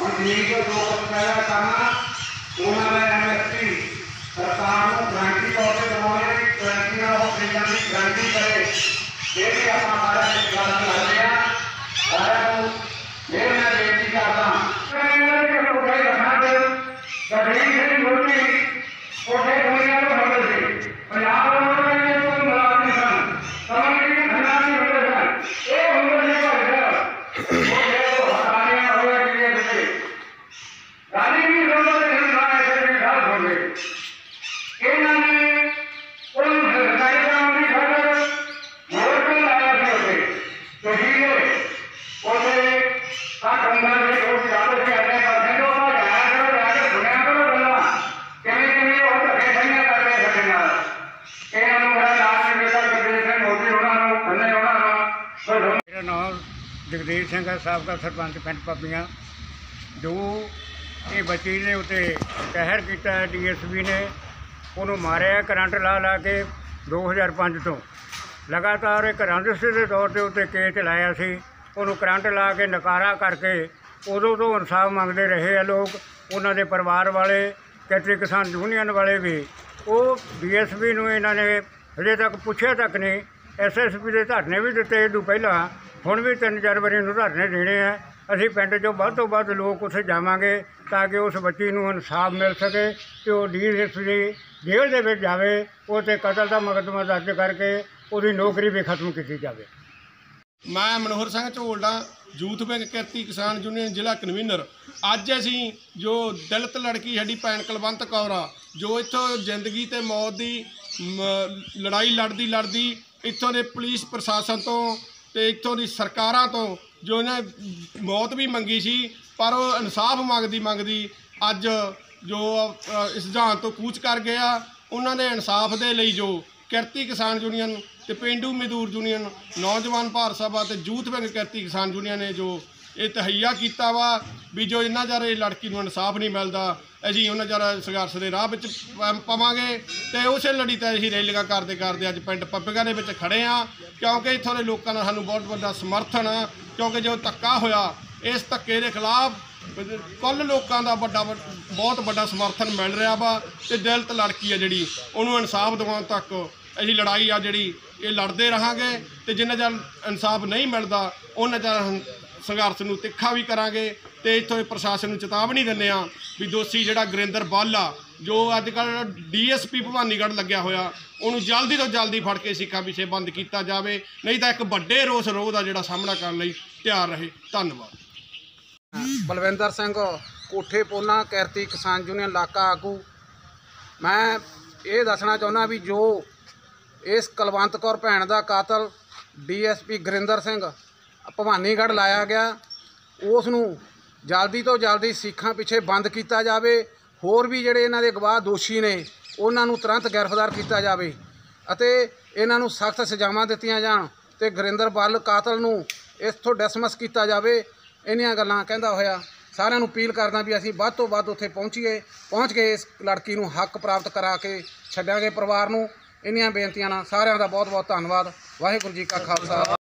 मंजूरी को 2 पैदा करना उन्होंने एमएसपी सरकार को गारंटी तौर पर करवाने गारंटी और ऑपरेशन की गारंटी करे ये भी अपना सारा विश्वास कर लिया सारा ये मैं बेनती करता मेरा नाम जगदीश सिंह है, साबका सरपंच पिंड पब्बियां। जो ये बच्ची ने उत्ते कहर किया DSP ने उन्होंने मारिया करंट ला ला के 2005 तो लगातार एक रंजिश के तौर पर उत्ते केस चलाया सी। उन्होंने करंट ला के नकारा करके उदों तो इंसाफ मंगते रहे हैं लोग। उन्होंने परिवार वाले कैटरी किसान यूनियन वाले भी वो DSP नूं इन्हां ने अजे तक पूछे तक नहीं। SSP के धरने भी दिते इदों पहला हुण भी 3-4 वारी धरने देने हैं। असीं पिंड चों वध तो वध लोग उत्थे जावांगे ताकि उस बच्ची नूं इंसाफ मिल सके तो DSP जेल दे विच जावे, उते कतल का मुकदमा दर्ज करके उसकी नौकरी भी खत्म की जाए। मैं Manohar Singh Jholda youth wing Kirti Kisan union जिला कन्वीनर। अज असी जो दलित लड़की साडी भैन कुलवंत कौर आ जो इत्थों जिंदगी ते मौत की लड़ाई लड़दी लड़दी इत्थों के पुलिस प्रशासन तो ते इत्थों की सरकारां तो जो इन्हें मौत भी मंगी सी पर वो इंसाफ मंगदी अज जो इस जहान तो कूच कर गया। उन्होंने इंसाफ दे लई जो किरती किसान यूनियन ते पेंडू मजदूर यूनियन नौजवान भारत सभा ते youth wing Kirti Kisan union ने जो ये तहैया किया वा भी जो इन्ना चर लड़की को इंसाफ नहीं मिलता असीं उन्ना चर संघर्ष के राह पवांगे। तो उस लड़ी तो असीं रैलियां करते करते अज पिंड पब्बियां दे विच खड़े हाँ क्योंकि इत्थों के लोगों का सानूं बहुत बड़ा समर्थन आ। क्योंकि जो धक्का होया इस धक्के के खिलाफ कुल लोगों का बहुत बड़ा समर्थन मिल रहा वा। तो दलित लड़की है जिहड़ी उन्होंने इंसाफ दिवाउण तक असीं लड़ाई आ जिहड़ी ये लड़ते रहांगे। तो जिन्ना चर इंसाफ नहीं मिलता उन्ना चर संघर्ष नूं तिखा भी करांगे। तो इत्थों प्रशासन नूं चेतावनी दिंदे आ भी दोषी जिहड़ा गुरिंदर बल आ जो अजकल DSP भवानीगढ़ लग्या होया उन्होंने जल्दी तो जल्दी फड़ के सिक्खा पिछे बंद किया जाए, नहीं तो एक वड्डे रोस रोह का जिहड़ा सामना करने लई तैयार रहे। धन्यवाद। बलविंदर सिंह कोठे पोना किरती किसान यूनियन इलाका आगू। मैं ये दसना चाहुंदा भी जो इस कुलवंत कौर भैन का कातल DSP गुरिंदर सिंह भवानीगढ़ लाया गया उसनूं जल्दी तो जल्दी सिखां पिछे बंद किया जाए। होर भी जिहड़े इन्हां दे गवाह दोषी ने उन्हां नूं तुरंत गिरफ्तार किया जाए अते इन्हां नूं सख्त सजावां दित्तियां जाण ते गुरिंदर बल कातल नूं इत्थों डिसमिस किया जाए। इन्नियां गल्लां कहंदा होया सारिआं नूं अपील करदा भी असीं वध तो वध उत्थे पहुँच के इस लड़की नूं हक प्राप्त करा के छड्डांगे परिवार नूं। इन्नियां बेनतियां नाल सारिआं दा बहुत बहुत धन्नवाद। वाहिगुरू जी का खालसा।